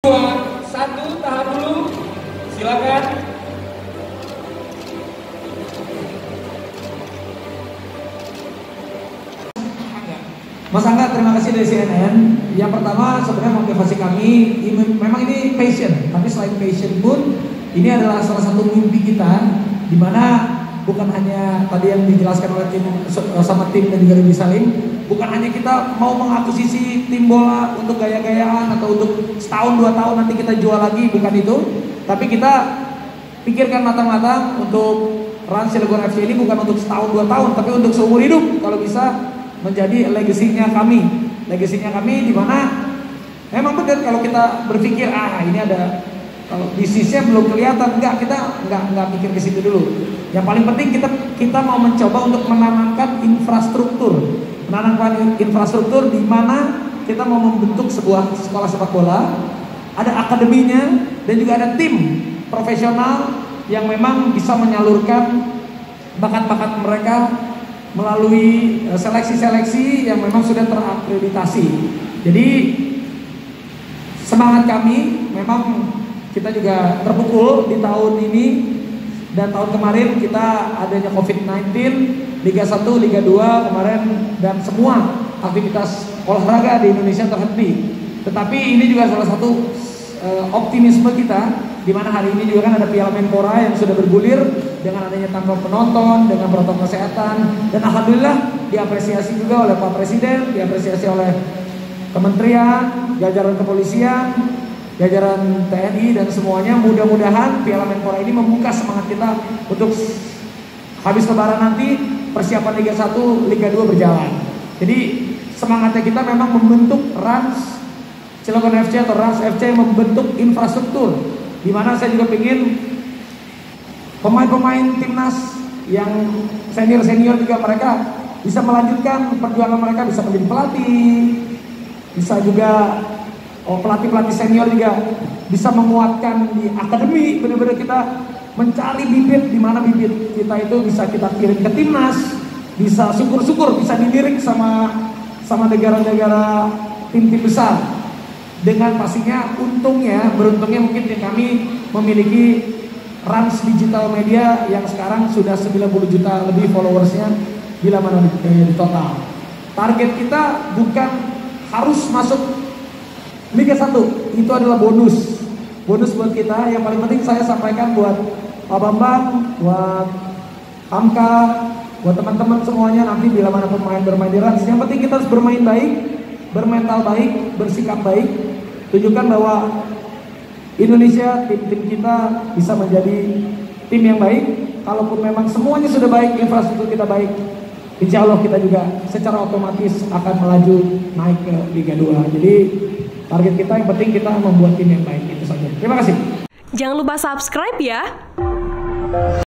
1, tahan dulu, silakan. Mas Angga, terima kasih dari CNN. Yang pertama sebenarnya motivasi kami, memang ini passion, tapi selain passion pun ini adalah salah satu mimpi kita, di mana bukan hanya tadi yang dijelaskan oleh tim sama tim dan juga Rudy Salim, bukan hanya kita mau mengakuisisi tim bola untuk gaya-gayaan atau untuk setahun 2 tahun nanti kita jual lagi, bukan itu. Tapi kita pikirkan matang-matang untuk Rans Cilegon FC ini bukan untuk setahun 2 tahun, tapi untuk seumur hidup kalau bisa menjadi legasinya kami. Legasinya kami di mana memang benar kalau kita berpikir ini ada, kalau bisnisnya belum kelihatan, kita nggak pikir ke situ dulu. Yang paling penting kita mau mencoba untuk menanamkan infrastruktur di mana kita mau membentuk sebuah sekolah sepak bola, ada akademinya dan juga ada tim profesional yang memang bisa menyalurkan bakat-bakat mereka melalui seleksi-seleksi yang memang sudah terakreditasi. Jadi semangat kami memang kita juga terpukul di tahun ini dan tahun kemarin kita adanya COVID-19, Liga 1, Liga 2 kemarin, dan semua aktivitas olahraga di Indonesia terhenti. Tetapi ini juga salah satu optimisme kita, di mana hari ini juga kan ada Piala Menpora yang sudah bergulir dengan adanya tanpa penonton, dengan protokol kesehatan, dan alhamdulillah diapresiasi juga oleh Pak Presiden, diapresiasi oleh kementerian, jajaran kepolisian, jajaran TNI dan semuanya. Mudah-mudahan Piala Menpora ini membuka semangat kita untuk habis lebaran nanti persiapan Liga 1, Liga 2 berjalan. Jadi semangatnya kita memang membentuk Rans Cilegon FC atau Rans FC membentuk infrastruktur, di mana saya juga ingin pemain-pemain timnas yang senior-senior juga mereka bisa melanjutkan perjuangan mereka, bisa menjadi pelatih, bisa juga pelatih-pelatih senior juga bisa menguatkan di akademi. Benar-benar kita mencari bibit, di mana bibit kita itu bisa kita kirim ke timnas, bisa syukur-syukur bisa dilirik sama negara-negara tim-tim besar. Dengan pastinya beruntungnya mungkin tim kami memiliki Rans Digital Media yang sekarang sudah 90 juta lebih followersnya bila mana di total. Target kita bukan harus masuk Liga 1, itu adalah bonus buat kita. Yang paling penting saya sampaikan buat Pak Bambang, buat Hamka, buat teman-teman semuanya, nanti bila mana pemain bermain di Rans, yang penting kita harus bermain baik, bermental baik, bersikap baik, tunjukkan bahwa Indonesia, tim-tim kita bisa menjadi tim yang baik. Kalaupun memang semuanya sudah baik, infrastruktur kita baik, insya Allah kita juga secara otomatis akan melaju naik ke Liga 2. Jadi target kita yang penting kita membuat tim yang baik, itu saja. Terima kasih. Jangan lupa subscribe ya.